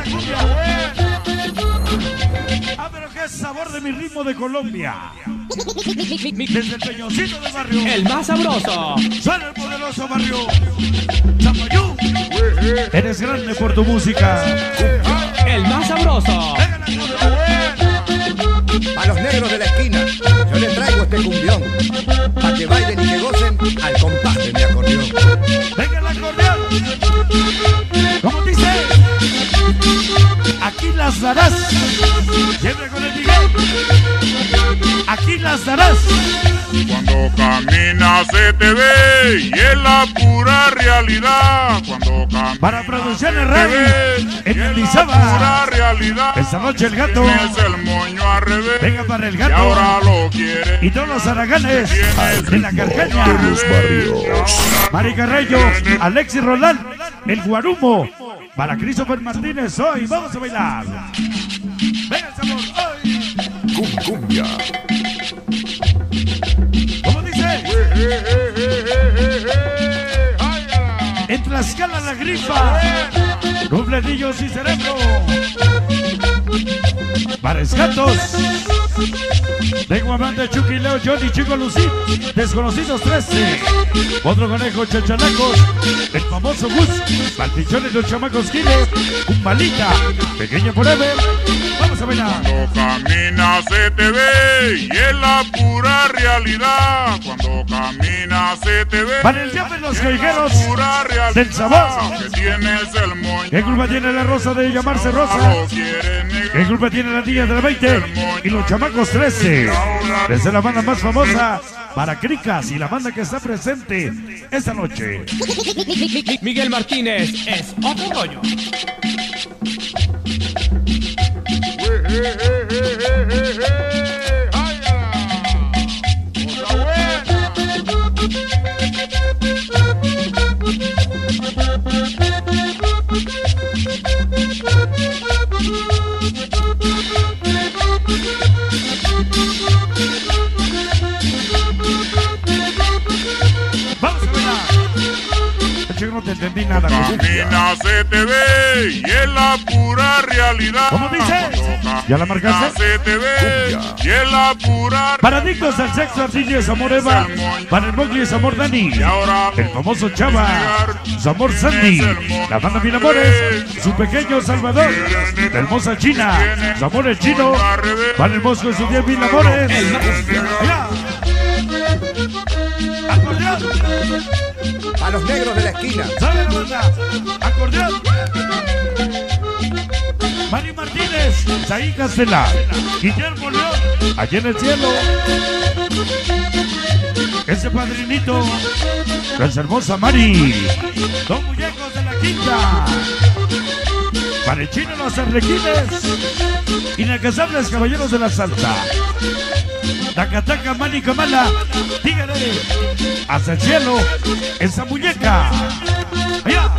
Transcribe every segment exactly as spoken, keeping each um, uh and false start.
cumbia. Ah, pero qué sabor de mi ritmo de Colombia. Desde el peñoncito del barrio. El más sabroso. Suena el poderoso barrio. Zapayú. Eres grande por tu música. El más sabroso. A los negros de la esquina, yo les traigo este cumbión, para que bailen y que gocen al compás de mi acordeón. Venga el acordeón. ¿Cómo dice? Aquí las darás. Siempre con el Miguel. Aquí las darás. Cuando caminas se te ve y es la pura realidad. Cuando caminas Para producción se en te radio, ve en y es la Mendizábal. pura realidad. Esta noche el gato. Tienes el moño al revés. Venga para el Y gato. ahora lo quieres. Y todos los haraganes Tienes de la el Carcaña. moño al revés. Mari Carreño, Alexis Roland, el Guarumo. Para Christopher Martínez hoy. Vamos a bailar. Venga, sabor. Hoy. Cum cumbia. ¿Cómo dice? En Tlaxcala la grifa. Nublenillos y cerebro. Para Escatos. De Guamante, Chucky, Leo, Johnny, Chico, Lucy. Desconocidos trece. Otro conejo, Chachalacos. El famoso Gus. Malpichones, los chamacos Giles. Un malita. Pequeña Forever. Vamos a bailar. Cuando caminas se te ve y es la pura realidad. Cuando caminas se te ve. Para el Yape, los y es callejeros la pura realidad. del sabor. Que tienes el moño. ¿Qué culpa tiene la rosa de llamarse Rosa? Lo quieres negar. ¿Qué culpa tiene la niña de la veinte? Y los chamacos trece. Desde la banda más famosa para Cricas y la banda que está presente esta noche. Miguel Martínez es otro rollo. Vamos a bailar. Chico, no te entendí nada. Camina se te ve y es la pura realidad. ¿Cómo dice? ¿Ya la marcaste? Se te ve y es la pura. Para adictos al sexo, Artillo es amor Eva. Para el Mowgli es amor Dani. Y ahora El famoso Chava, su amor Sandy. La banda Mil Amores, su pequeño Salvador. La hermosa China, su amor el chino. Para el Mosco, su diez Mil Amores. Allá. Acordeón. A los negros de la esquina, ¿Sabe la banda? Acordeón. Mari Martínez, Saí Castela, Guillermo León, allí en el cielo. Ese padrinito, esa hermosa Mari. Dos muñecos de la quinta. Para el chino, los arlequines. Inacasables caballeros de la salsa. Tacataca, Mani Kamala, Tigre, hasta el cielo, esa muñeca. Allá.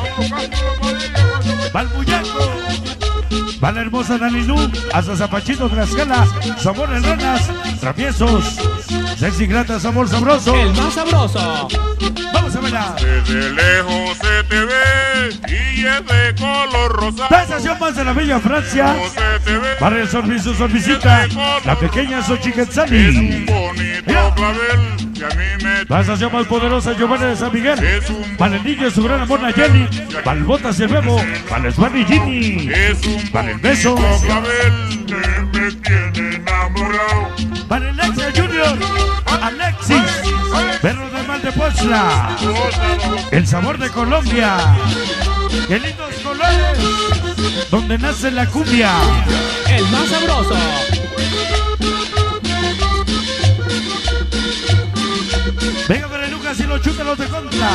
Va el muñeco. Va la hermosa Danilú, hasta Zapachito, Tlaxcala, sabor en ranas, traviesos, sexy grata, sabor sabroso. El más sabroso. Vamos a bailar. Desde lejos se te ve y es de color rosado. La estación más de la bella Francia. Se te ve. Para el sorbiso, sorbisita, la pequeña Es un Xochiquetzali. bonito clavel que a mí me. La estación más poderosa, Giovanni de San Miguel. Es un Para el niño, su gran amor, Nayeli. Para el Botas y el Bebo. Para el Swan y Ginny. Es un Para el beso. bonito clavel que me tiene enamorado. Para el Extra Junior. Alexis. Perro del Mal de Pochla. El sabor de Colombia. Qué lindos colores. Donde nace la cumbia. El más sabroso. Venga para Lucas y los chútalos de contra.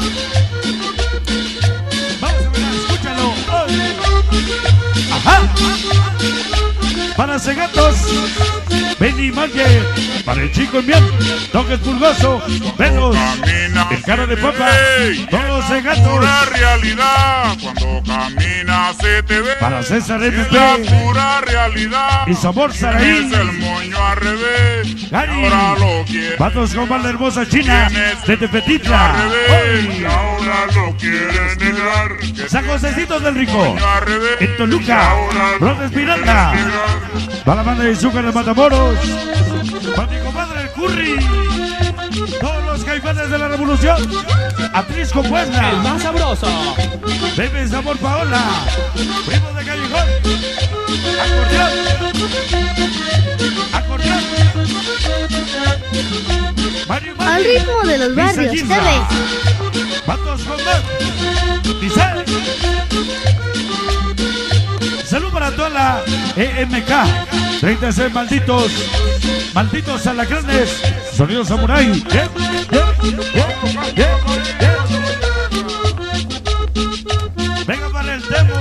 Vamos a ver, escúchalo. ¡Ay! Ajá. Para Cegatos. Benny Lady Market, para el chico envión, Toques Pulgoso, Velos, el cara de papa, todos de gatos. Pura realidad, cuando caminas se te ve. Para César Es M P, la pura realidad. y Sabor Saraí, Es el moño al revés. Gary, Ahora lo quieren. Vatos con la hermosa China, de Al Tepetitla, revés. Hoy, Ahora lo quieren negar. Que San Josecito del Rico, moño al revés. en Toluca, Brotes Miranda, va la banda de Izúcar de Matamoros, para mi compadre el Curry, todos los caifanes de la revolución, Atrisco El Puebla, más sabroso. Bebe Sabor Paola, Primo de Callejón, acordeón, acordeón, Mario Al Mari, ritmo de los barrios, Gisela, ¿sabes? Vatos con Mar, Dice. Salud para toda la E M K, treinta y seis malditos, malditos alacranes, sonido samurai. Yeah, yeah, yeah, yeah, yeah. Venga para el demo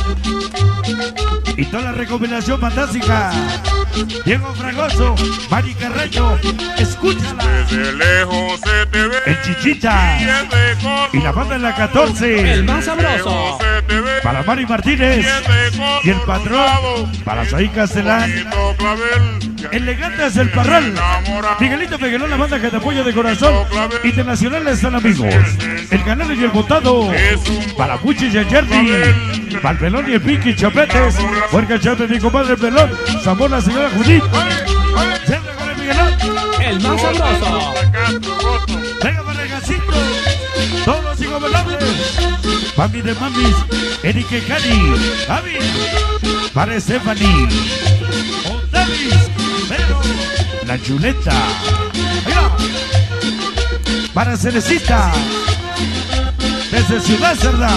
y toda la recopilación fantástica. Diego Fragoso, Mari Carreño, escúchala. Desde lejos se te ve. El Chichita Y es de coto. y la banda de la El catorce. más sabroso. Se te ve. Para Mari Martínez y el patrón, para Saí Castelán. Bonito clavel. Elegante es el Parral. Miguelito Peguelón, la banda que te apoya de corazón. Internacionales están amigos. El Canal y el Botado. Para Puchi y el Jerry. Para el Pelón y el Pinky Chapetes. Fuerca Chapete, mi compadre el Pelón. Zamor, la señora Judith. Siempre con el Miguelón. El más sabroso. Venga para el Gasito. Todos los ingobernables. Mami de mamis. Enrique Cani. Javi. Para Stephanie. Davis, pero la chuleta. Ahí va. Para Cerecita, desde Ciudad Cerda.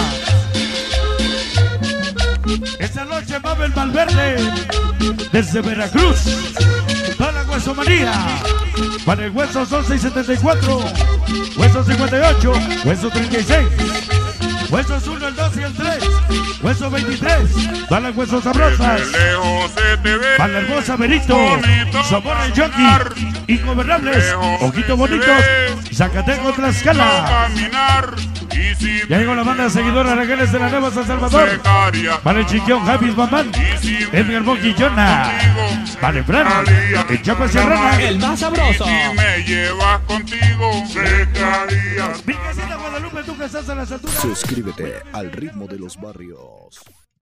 Esta noche Mabel Valverde, desde Veracruz. Toda la huesomanía. Para el hueso son seis setenta y cuatro, hueso cincuenta y ocho, hueso treinta y seis. Huesos uno, el dos y el tres. Huesos veintitrés. Para las huesos sabrosas. Desde lejos se te ve. Para la hermosa Benito. Sabor el Jockey. Ingobernables. Ojitos bonitos. Zacatecos, Tlaxcala. Caminar. Y si Ya llegó la banda seguidora Regueles de la Nueva San Salvador. Secaria. Para el Chiquión, Javis Mamán. Edgar Monkey Jonah. Para el Fran. El Chapa Serrana. El más sabroso. Si me llevas contigo, secaría. Mi casita Guadalupe, tú que estás a las alturas. Suscríbete al ritmo de los barrios.